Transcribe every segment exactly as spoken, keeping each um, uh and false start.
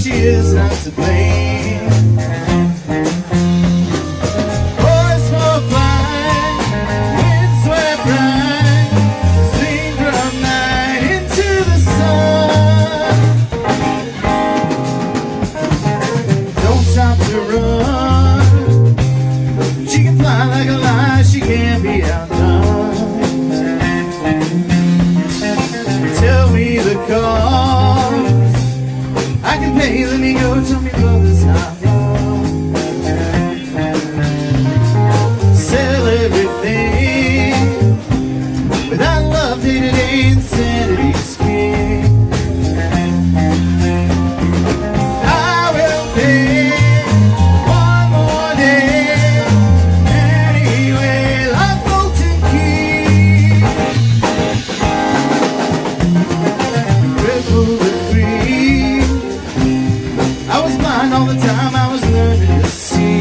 she is not to blame. Boys smoke blind, winds swept right, swing from night into the sun. Don't stop to run. She can fly like a lie, she can't be outdone. Tell me the cause, I can pay, let me go, tell me love is not wrong. Sell everything, without love day to day, insanity's king. I will pay one more day, anyway, like Bolton Key. Red Bull and free, I was blind all the time, I was learning to see.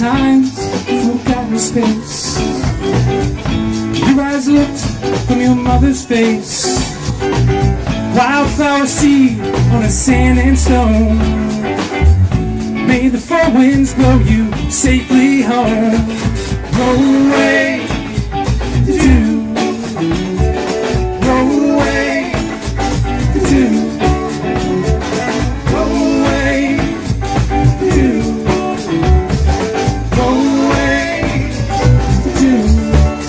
times, forgotten space. Your eyes looked from your mother's face. Wildflower seed on a sand and stone. May the four winds blow you safely home. Roll away to roll away to roll away to roll away to.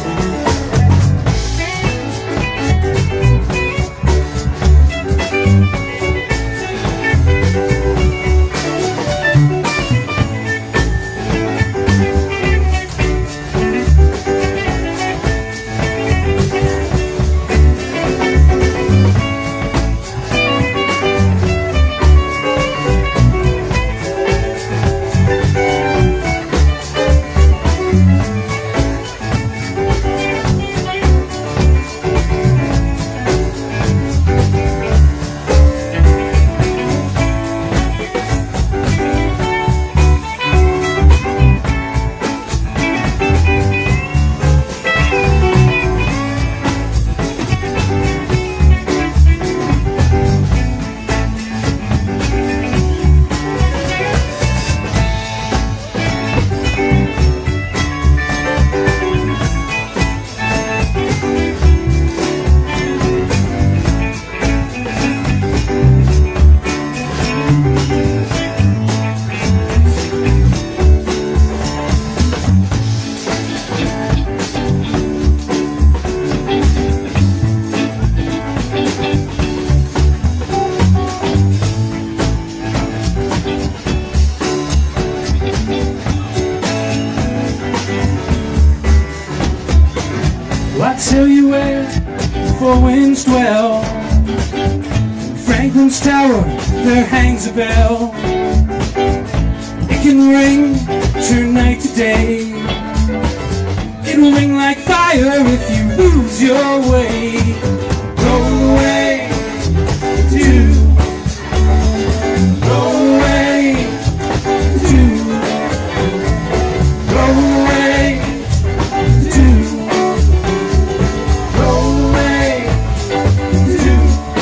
I tell you where the four winds dwell. Franklin's Tower, there hangs a bell. It can ring, turn night to day. It will ring like fire if you lose your way. Roll away to roll away to roll away to roll away to.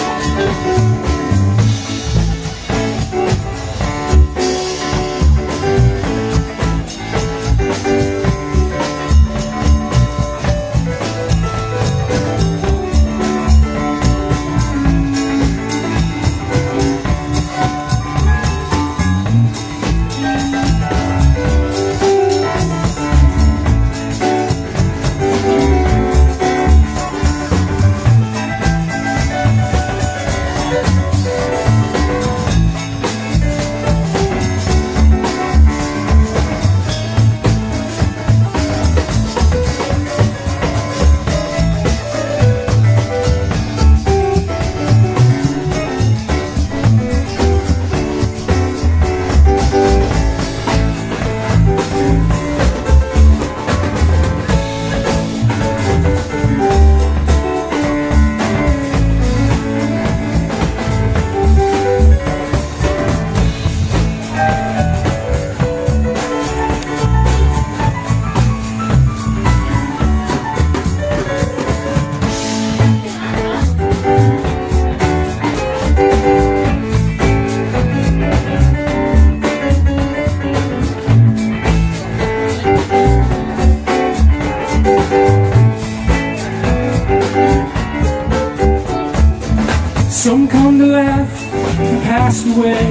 Some come to laugh and pass away.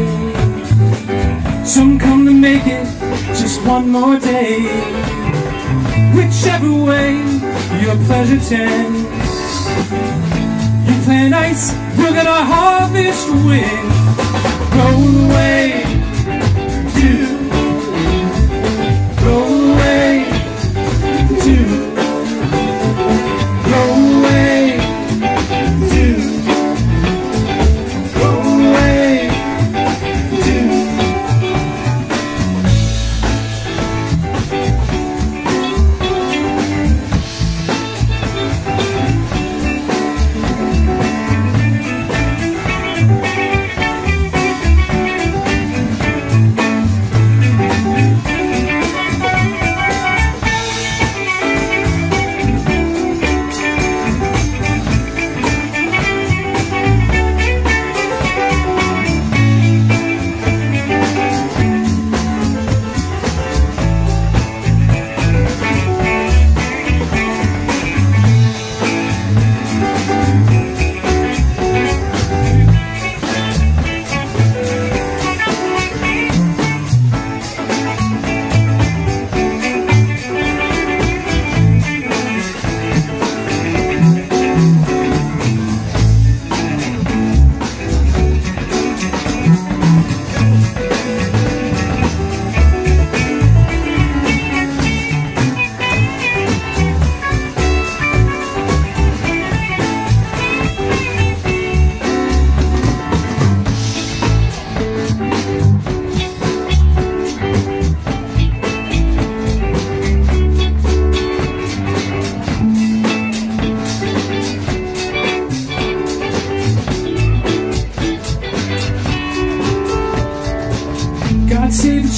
Some come to make it just one more day. Whichever way your pleasure tends, you plant ice, we're gonna harvest wind. Roll away to roll away to roll away to roll away to.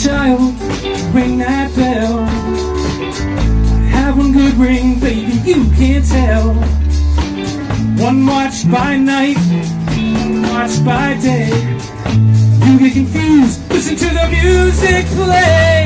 child, ring that bell. I have one good ring, baby, you can't tell. One watch by night, one watch by day. You get confused, listen to the music play.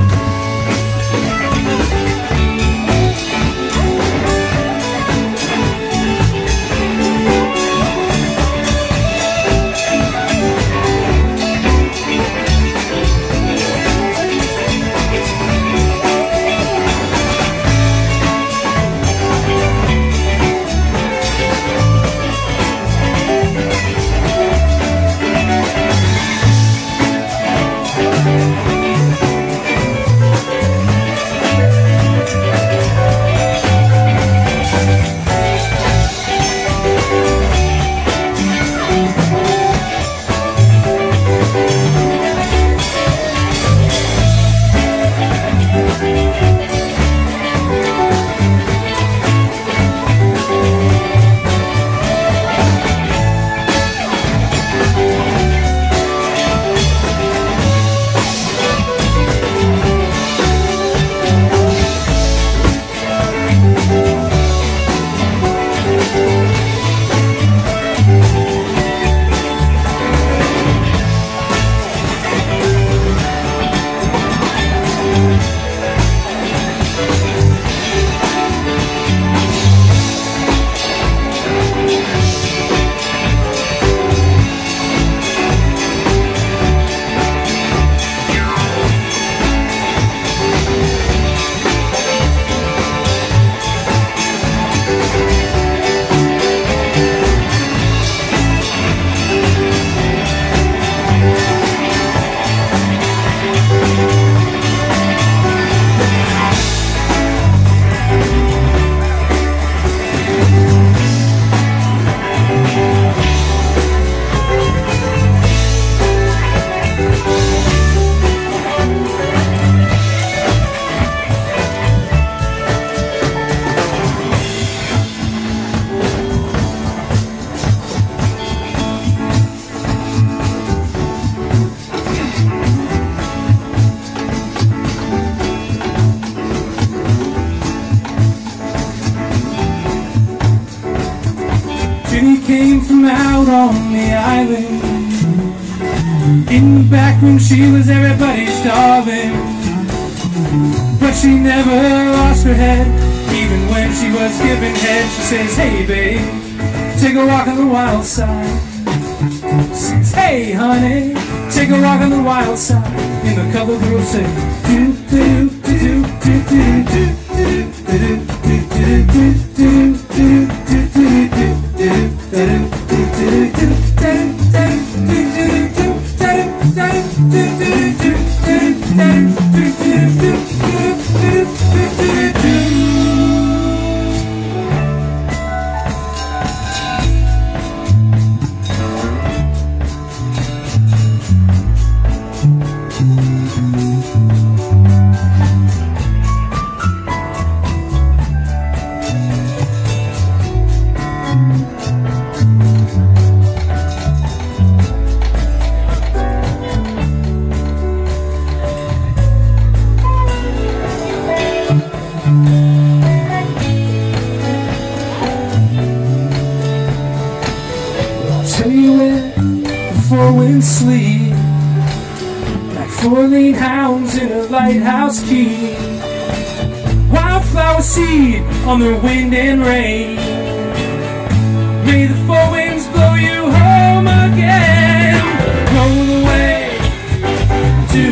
Jenny came from out on the island. In the back room she was everybody's darling, but she never lost her head. Even when she was giving head, she says, hey babe, take a walk on the wild side. She says, hey honey, take a walk on the wild side. And the colored girl say, do do do do do do do do do do do do do. Tell you where the four winds sleep, like four lean hounds in a lighthouse key. Wildflower seed on the wind and rain. May the four winds blow you home again. Roll away to,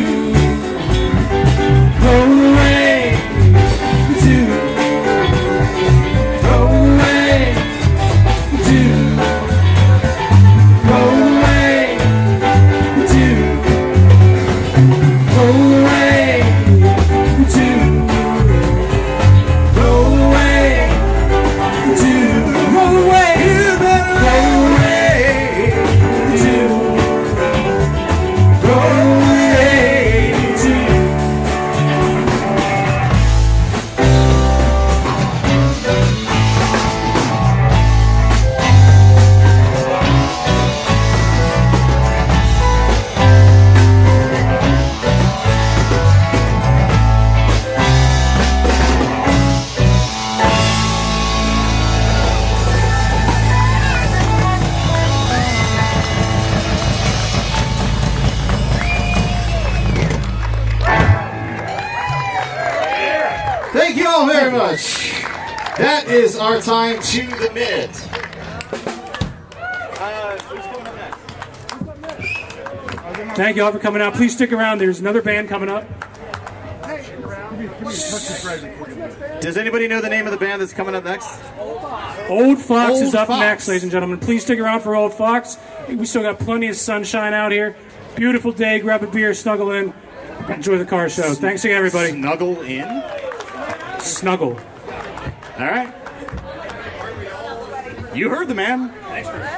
roll away to, roll away to. much. That is our time to the mid. Thank you all for coming out. Please stick around. There's another band coming up. Does anybody know the name of the band that's coming up next? Old Fox Old is up Fox. next, ladies and gentlemen. Please stick around for Old Fox. We still got plenty of sunshine out here. Beautiful day. Grab a beer, snuggle in, enjoy the car show. Thanks again, everybody. Snuggle in? Snuggle. All right. You heard the man. Thanks for